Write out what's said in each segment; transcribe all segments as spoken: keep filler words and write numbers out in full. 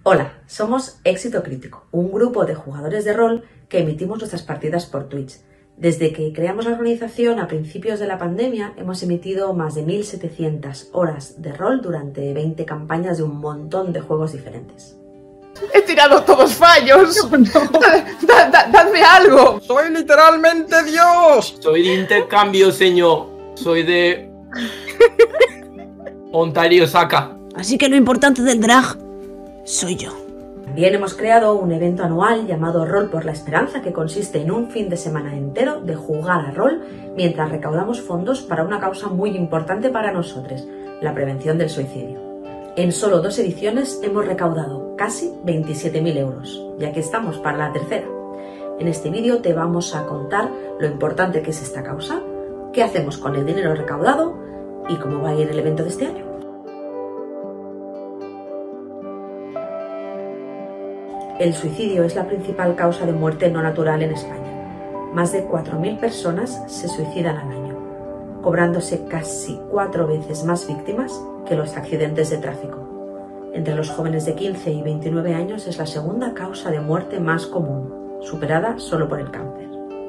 Hola, somos Éxito Crítico, un grupo de jugadores de rol que emitimos nuestras partidas por Twitch. Desde que creamos la organización a principios de la pandemia, hemos emitido más de mil setecientas horas de rol durante veinte campañas de un montón de juegos diferentes. ¡He tirado todos fallos! No, no. Da, da, ¡Dadme algo! ¡Soy literalmente Dios! Soy de intercambio, señor. Soy de... Ontario, Osaka. Así que lo importante del drag soy yo. También hemos creado un evento anual llamado Rol por la Esperanza, que consiste en un fin de semana entero de jugar a rol mientras recaudamos fondos para una causa muy importante para nosotros, la prevención del suicidio. En solo dos ediciones hemos recaudado casi veintisiete mil euros, y aquí estamos para la tercera. En este vídeo te vamos a contar lo importante que es esta causa, qué hacemos con el dinero recaudado y cómo va a ir el evento de este año. El suicidio es la principal causa de muerte no natural en España. Más de cuatro mil personas se suicidan al año, cobrándose casi cuatro veces más víctimas que los accidentes de tráfico. Entre los jóvenes de quince y veintinueve años es la segunda causa de muerte más común, superada solo por el cáncer.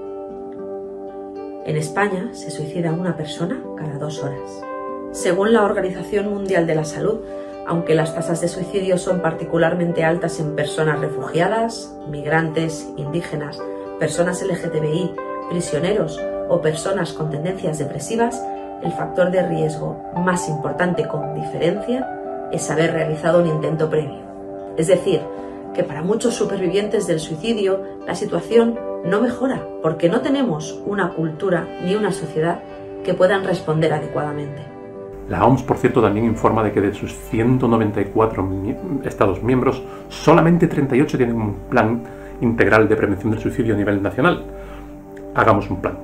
En España se suicida una persona cada dos horas. Según la Organización Mundial de la Salud, aunque las tasas de suicidio son particularmente altas en personas refugiadas, migrantes, indígenas, personas L G T B I, prisioneros o personas con tendencias depresivas, el factor de riesgo más importante con diferencia es haber realizado un intento previo. Es decir, que para muchos supervivientes del suicidio la situación no mejora porque no tenemos una cultura ni una sociedad que puedan responder adecuadamente. La O M S, por cierto, también informa de que de sus ciento noventa y cuatro Estados miembros, solamente treinta y ocho tienen un plan integral de prevención del suicidio a nivel nacional. Hagamos un plan.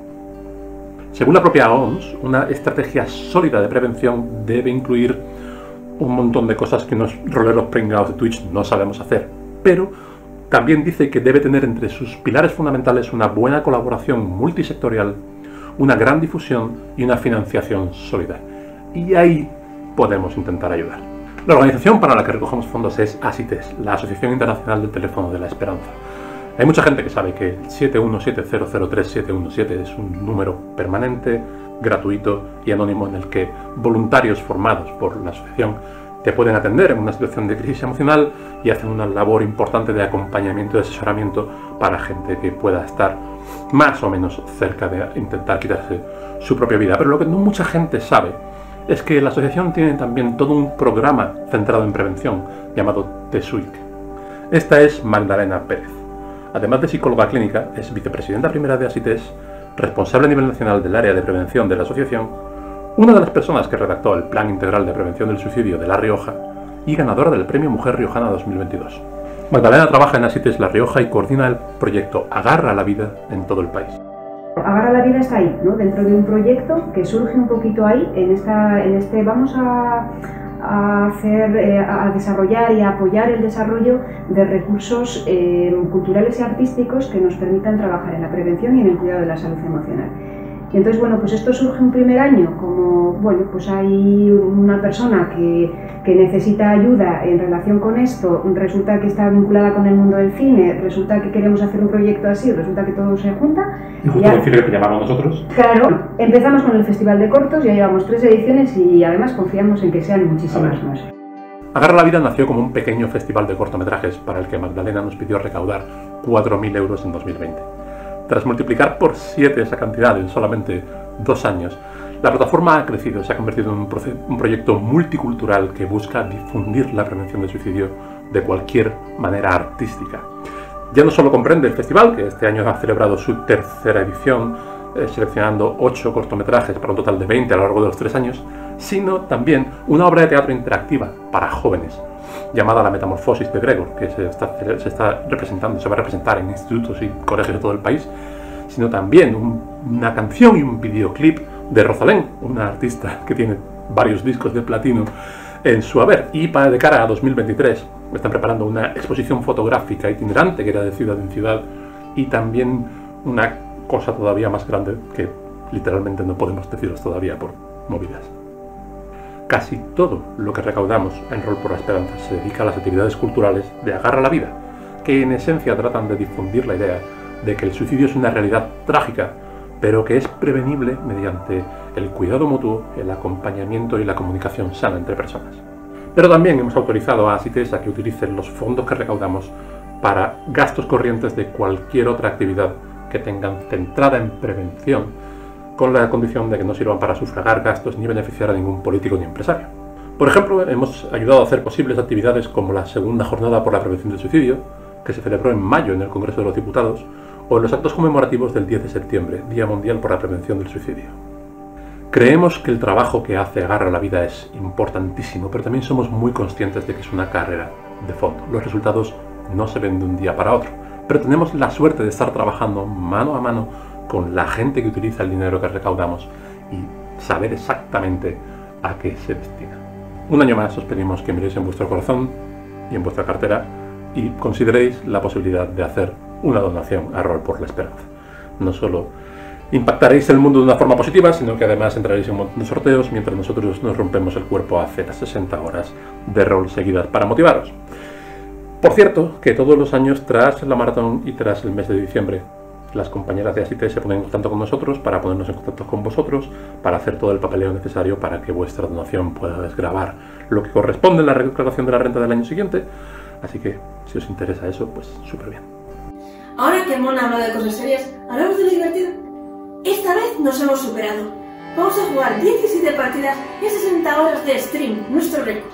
Según la propia O M S, una estrategia sólida de prevención debe incluir un montón de cosas que los roleros pringados de Twitch no sabemos hacer, pero también dice que debe tener entre sus pilares fundamentales una buena colaboración multisectorial, una gran difusión y una financiación sólida. Y ahí podemos intentar ayudar. La organización para la que recogemos fondos es ASITES, la Asociación Internacional del Teléfono de la Esperanza. Hay mucha gente que sabe que el siete uno siete cero cero tres siete uno siete es un número permanente, gratuito y anónimo en el que voluntarios formados por la asociación te pueden atender en una situación de crisis emocional y hacen una labor importante de acompañamiento y asesoramiento para gente que pueda estar más o menos cerca de intentar quitarse su propia vida. Pero lo que no mucha gente sabe es que la asociación tiene también todo un programa centrado en prevención llamado TESUIC. Esta es Magdalena Pérez. Además de psicóloga clínica, es vicepresidenta primera de ASITES, responsable a nivel nacional del área de prevención de la asociación, una de las personas que redactó el Plan Integral de Prevención del Suicidio de La Rioja y ganadora del Premio Mujer Riojana dos mil veintidós. Magdalena trabaja en ASITES La Rioja y coordina el proyecto Agarra la Vida en todo el país. Agarra la Vida está ahí, ¿no? Dentro de un proyecto que surge un poquito ahí, en, esta, en este vamos a, a hacer, eh, a desarrollar y a apoyar el desarrollo de recursos eh, culturales y artísticos que nos permitan trabajar en la prevención y en el cuidado de la salud emocional. Y entonces, bueno, pues esto surge un primer año como, bueno, pues hay una persona que, que necesita ayuda en relación con esto, resulta que está vinculada con el mundo del cine, resulta que queremos hacer un proyecto así, resulta que todo se junta. Y justo el cine que llamamos nosotros. Claro, empezamos con el Festival de Cortos, ya llevamos tres ediciones y además confiamos en que sean muchísimas más. Agarra la Vida nació como un pequeño festival de cortometrajes para el que Magdalena nos pidió recaudar cuatro mil euros en dos mil veinte. Tras multiplicar por siete esa cantidad en solamente dos años, la plataforma ha crecido y se ha convertido en un, un proyecto multicultural que busca difundir la prevención del suicidio de cualquier manera artística. Ya no solo comprende el festival, que este año ha celebrado su tercera edición, eh, seleccionando ocho cortometrajes para un total de veinte a lo largo de los tres años, sino también una obra de teatro interactiva para jóvenes, llamada La Metamorfosis de Gregor, que se está, se está representando, se va a representar en institutos y colegios de todo el país, sino también un, una canción y un videoclip de Rosalén, una artista que tiene varios discos de platino en su haber. Y para de cara a dos mil veintitrés están preparando una exposición fotográfica itinerante que irá de ciudad en ciudad y también una cosa todavía más grande que literalmente no podemos deciros todavía por movidas. Casi todo lo que recaudamos en Rol por la Esperanza se dedica a las actividades culturales de Agarra la Vida, que en esencia tratan de difundir la idea de que el suicidio es una realidad trágica, pero que es prevenible mediante el cuidado mutuo, el acompañamiento y la comunicación sana entre personas. Pero también hemos autorizado a ASITES a que utilicen los fondos que recaudamos para gastos corrientes de cualquier otra actividad que tengan centrada en prevención, con la condición de que no sirvan para sufragar gastos ni beneficiar a ningún político ni empresario. Por ejemplo, hemos ayudado a hacer posibles actividades como la segunda jornada por la prevención del suicidio, que se celebró en mayo en el Congreso de los Diputados, o en los actos conmemorativos del diez de septiembre, Día Mundial por la Prevención del Suicidio. Creemos que el trabajo que hace Agarra la Vida es importantísimo, pero también somos muy conscientes de que es una carrera de fondo. Los resultados no se ven de un día para otro, pero tenemos la suerte de estar trabajando mano a mano con la gente que utiliza el dinero que recaudamos y saber exactamente a qué se destina. Un año más os pedimos que miréis en vuestro corazón y en vuestra cartera y consideréis la posibilidad de hacer una donación a Rol por la Esperanza. No solo impactaréis el mundo de una forma positiva, sino que además entraréis en un montón de sorteos mientras nosotros nos rompemos el cuerpo a hacer sesenta horas de rol seguidas para motivaros. Por cierto, que todos los años tras la maratón y tras el mes de diciembre, las compañeras de ASITES se ponen en contacto con nosotros para ponernos en contacto con vosotros, para hacer todo el papeleo necesario para que vuestra donación pueda desgravar lo que corresponde en la declaración de la renta del año siguiente. Así que, si os interesa eso, pues súper bien. Ahora que Mona habla de cosas serias, ¿hablamos de lo divertido? Esta vez nos hemos superado. Vamos a jugar diecisiete partidas y sesenta horas de stream, nuestro récord.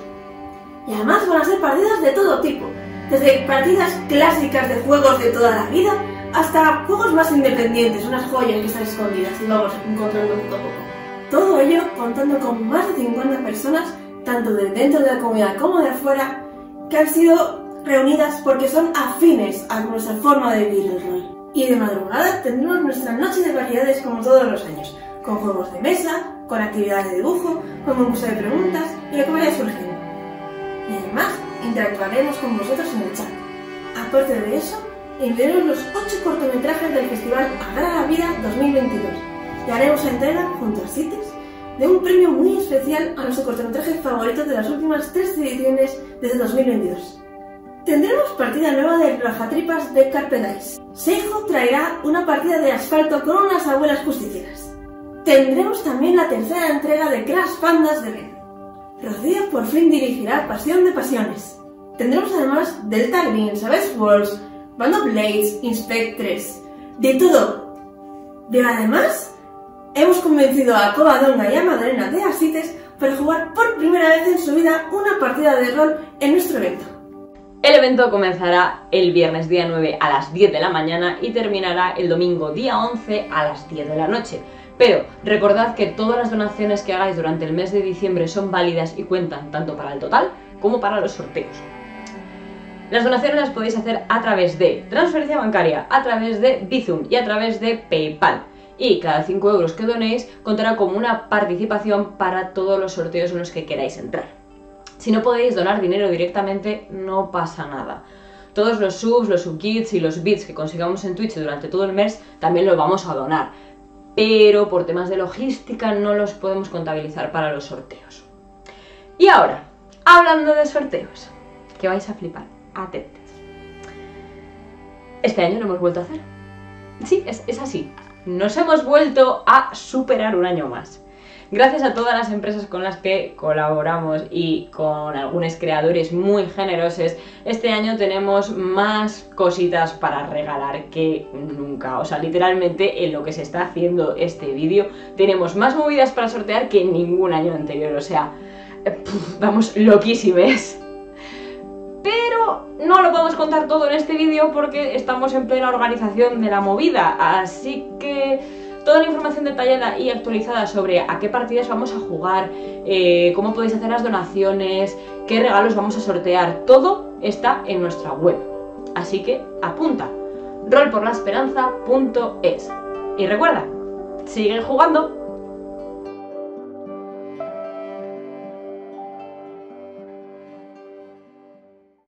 Y además van a ser partidas de todo tipo, desde partidas clásicas de juegos de toda la vida, hasta juegos más independientes, unas joyas que están escondidas y vamos encontrando poco a poco. Todo ello contando con más de cincuenta personas, tanto de dentro de la comunidad como de afuera, que han sido reunidas porque son afines a nuestra forma de vivir el rol. Y de madrugada tendremos nuestra noche de variedades como todos los años, con juegos de mesa, con actividades de dibujo, con un museo de preguntas y lo que vaya surgiendo. Y además interactuaremos con vosotros en el chat. Aparte de eso, enviaremos los ocho cortometrajes del Festival Agarra la Vida dos mil veintidós y haremos entrega junto a CITES de un premio muy especial a nuestro cortometraje favorito de las últimas tres ediciones desde dos mil veintidós. Tendremos partida nueva de Rajatripas de Carpe Dice. Seijo traerá una partida de asfalto con unas abuelas justicieras. Tendremos también la tercera entrega de Crash Pandas de Red. Rocío por fin dirigirá Pasión de Pasiones. Tendremos además Delta Green, Savage Worlds, Band of Blades, Inspectres, de todo. Pero además, hemos convencido a Covadonga y a Madalena de ASITES para jugar por primera vez en su vida una partida de rol en nuestro evento. El evento comenzará el viernes día nueve a las diez de la mañana y terminará el domingo día once a las diez de la noche. Pero recordad que todas las donaciones que hagáis durante el mes de diciembre son válidas y cuentan tanto para el total como para los sorteos. Las donaciones las podéis hacer a través de transferencia bancaria, a través de Bizum y a través de PayPal. Y cada cinco euros que donéis contará como una participación para todos los sorteos en los que queráis entrar. Si no podéis donar dinero directamente, no pasa nada. Todos los subs, los subkits y los bits que consigamos en Twitch durante todo el mes también los vamos a donar. Pero por temas de logística no los podemos contabilizar para los sorteos. Y ahora, hablando de sorteos, que vais a flipar, atentos. Este año lo hemos vuelto a hacer. Sí, es, es así. Nos hemos vuelto a superar un año más. Gracias a todas las empresas con las que colaboramos y con algunos creadores muy generosos, este año tenemos más cositas para regalar que nunca. O sea, literalmente en lo que se está haciendo este vídeo tenemos más movidas para sortear que en ningún año anterior. O sea, puf, vamos loquísimes. Pero no lo podemos contar todo en este vídeo porque estamos en plena organización de la movida, así que toda la información detallada y actualizada sobre a qué partidas vamos a jugar, eh, cómo podéis hacer las donaciones, qué regalos vamos a sortear, todo está en nuestra web. Así que apunta, rol por la esperanza punto es. Y recuerda, sigue jugando.